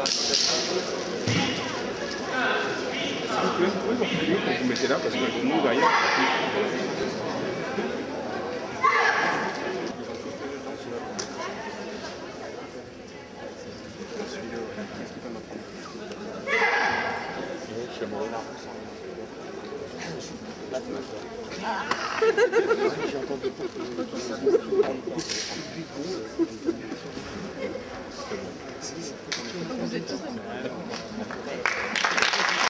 Vous mettez là parce que nous derrière. J'ai entendu beaucoup.